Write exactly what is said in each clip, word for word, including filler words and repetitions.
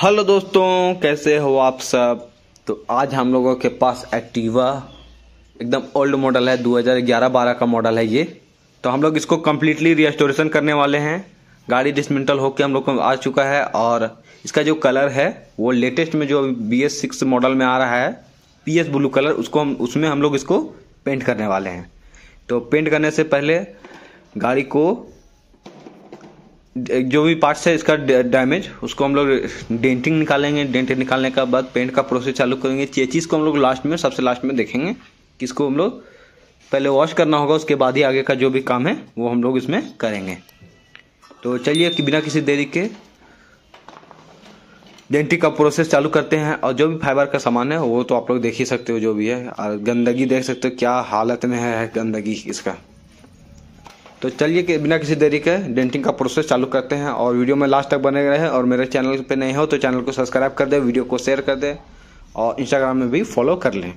Hello दोस्तों, कैसे हो आप सब। तो आज हम लोगों के पास एक्टिवा एकदम ओल्ड मॉडल है, दो हज़ार ग्यारह बारह का मॉडल है ये। तो हम लोग इसको कम्प्लीटली रिस्टोरेशन करने वाले हैं। गाड़ी डिसमेंटल होकर हम लोग को आ चुका है और इसका जो कलर है वो लेटेस्ट में जो बी एस सिक्स मॉडल में आ रहा है पी एस ब्लू कलर, उसको हम उसमें हम लोग इसको पेंट करने वाले हैं। तो पेंट करने से पहले गाड़ी को जो भी पार्ट्स है इसका डैमेज उसको हम लोग डेंटिंग निकालेंगे। डेंटिंग निकालने के बाद पेंट का प्रोसेस चालू करेंगे। चेचिस को हम लोग लास्ट में सबसे लास्ट में देखेंगे कि इसको हम लोग पहले वॉश करना होगा, उसके बाद ही आगे का जो भी काम है वो हम लोग इसमें करेंगे। तो चलिए कि बिना किसी देरी के डेंटिंग का प्रोसेस चालू करते हैं। और जो भी फाइबर का सामान है वो तो आप लोग देख ही सकते हो जो भी है, और गंदगी देख सकते हो क्या हालत में है गंदगी इसका। तो चलिए कि बिना किसी देरी के डेंटिंग का प्रोसेस चालू करते हैं और वीडियो में लास्ट तक बने रहे। और मेरे चैनल पे नए हो तो चैनल को सब्सक्राइब कर दे, वीडियो को शेयर कर दे और इंस्टाग्राम में भी फॉलो कर लें।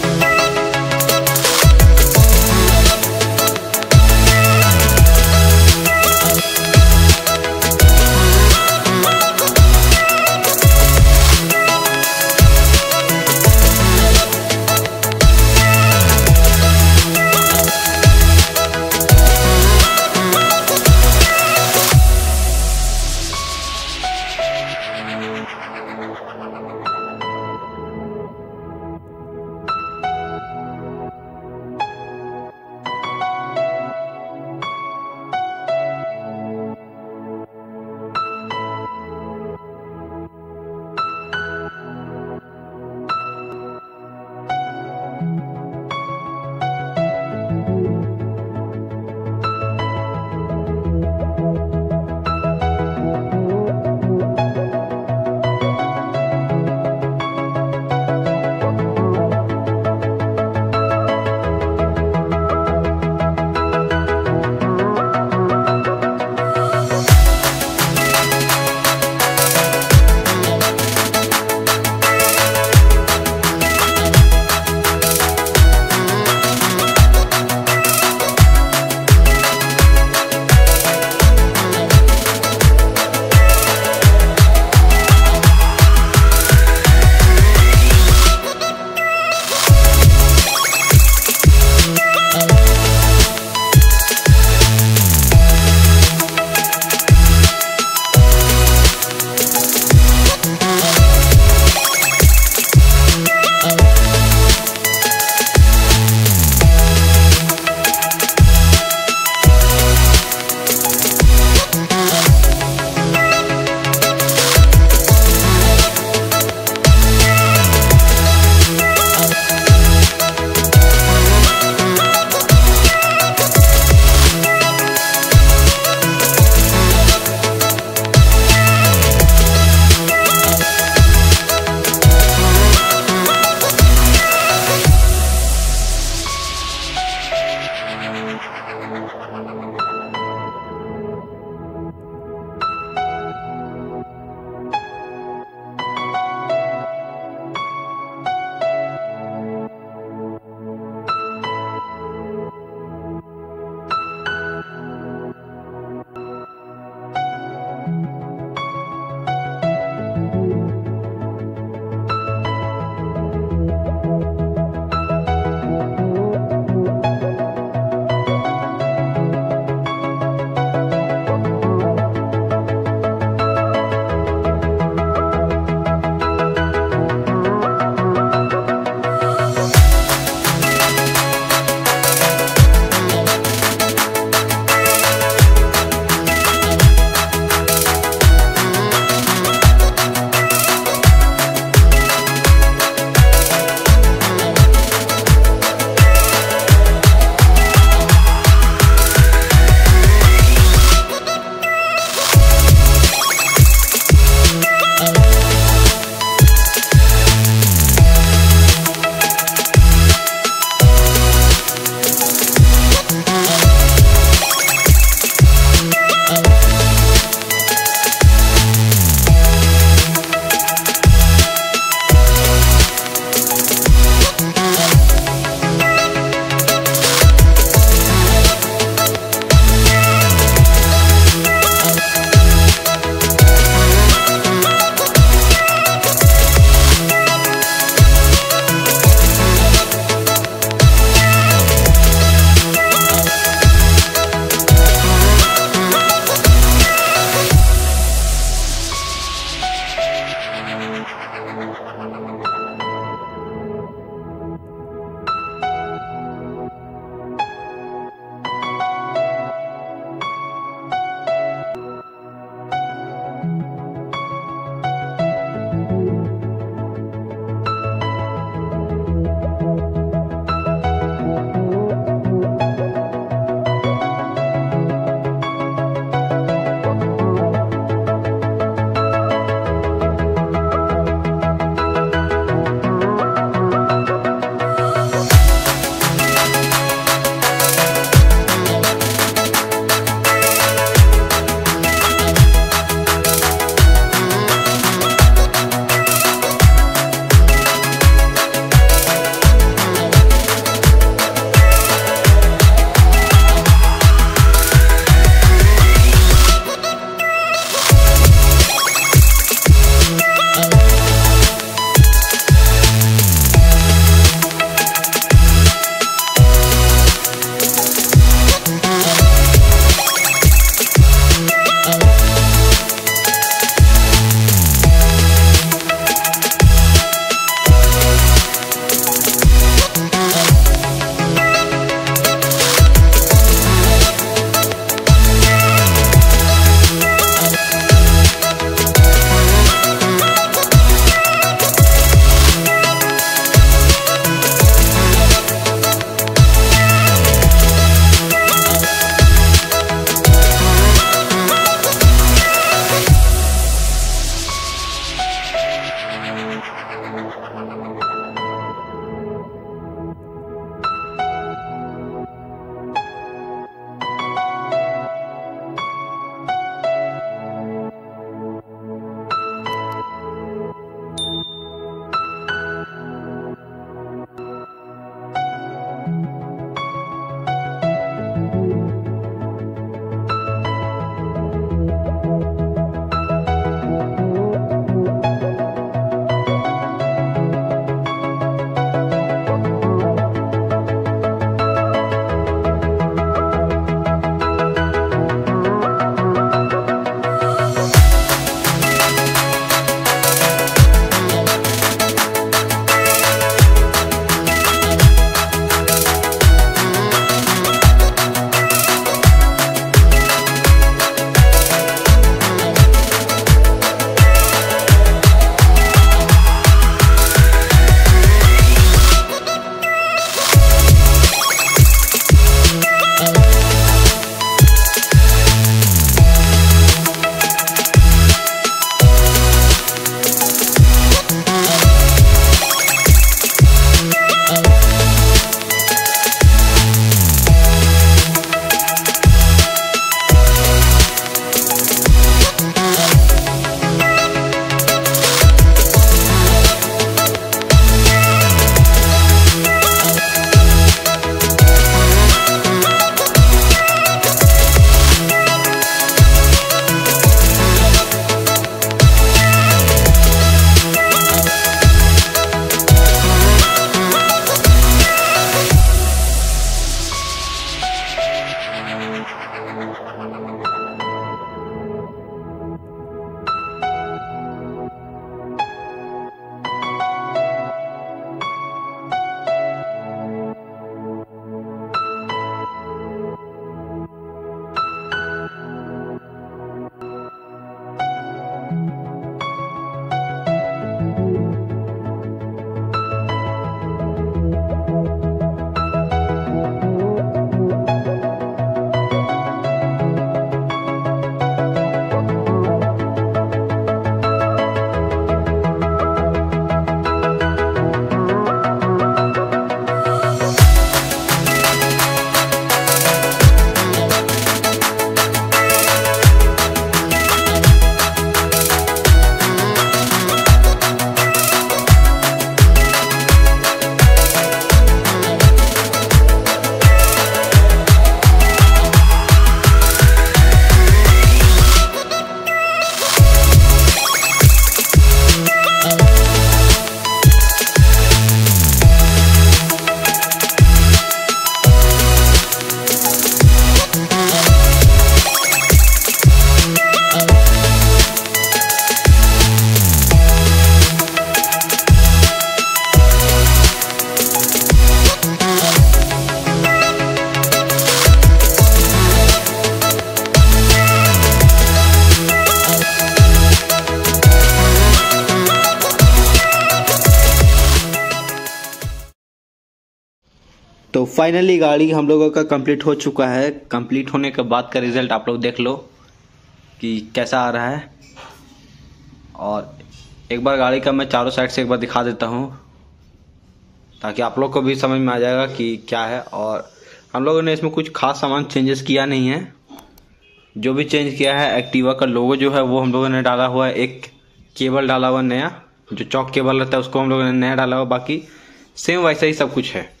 तो फाइनली गाड़ी हम लोगों का कंप्लीट हो चुका है। कंप्लीट होने के बाद का रिजल्ट आप लोग देख लो कि कैसा आ रहा है। और एक बार गाड़ी का मैं चारों साइड से एक बार दिखा देता हूँ ताकि आप लोग को भी समझ में आ जाएगा कि क्या है। और हम लोगों ने इसमें कुछ खास सामान चेंजेस किया नहीं है। जो भी चेंज किया है, एक्टिवा का लोगो जो है वो हम लोगों ने डाला हुआ है, एक केबल डाला हुआ नया, जो चौक केबल रहता है उसको हम लोगों ने नया डाला हुआ, बाकी सेम वैसा ही सब कुछ है।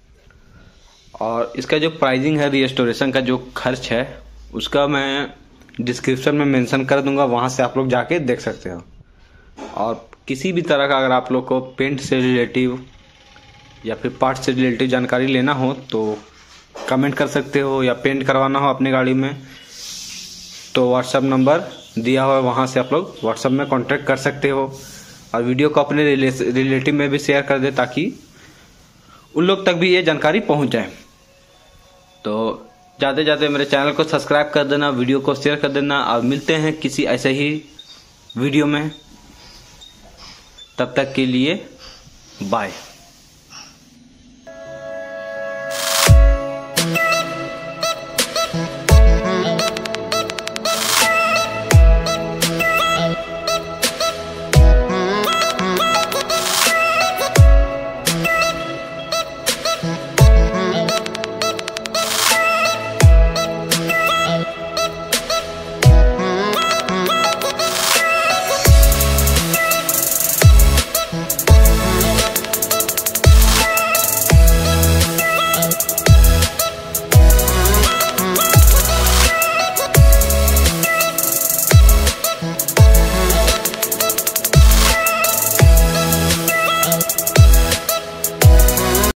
और इसका जो प्राइसिंग है, रिस्टोरेशन का जो खर्च है, उसका मैं डिस्क्रिप्शन में मेंशन कर दूंगा, वहां से आप लोग जाके देख सकते हो। और किसी भी तरह का अगर आप लोग को पेंट से रिलेटिव या फिर पार्ट से रिलेटिव जानकारी लेना हो तो कमेंट कर सकते हो, या पेंट करवाना हो अपनी गाड़ी में तो व्हाट्सएप नंबर दिया हुआ है, वहाँ से आप लोग व्हाट्सएप में कांटेक्ट कर सकते हो। और वीडियो को अपने रिलेटिव में भी शेयर कर दे ताकि उन लोग तक भी ये जानकारी पहुँच जाए। तो जाते जाते मेरे चैनल को सब्सक्राइब कर देना, वीडियो को शेयर कर देना, और मिलते हैं किसी ऐसे ही वीडियो में। तब तक के लिए बाय।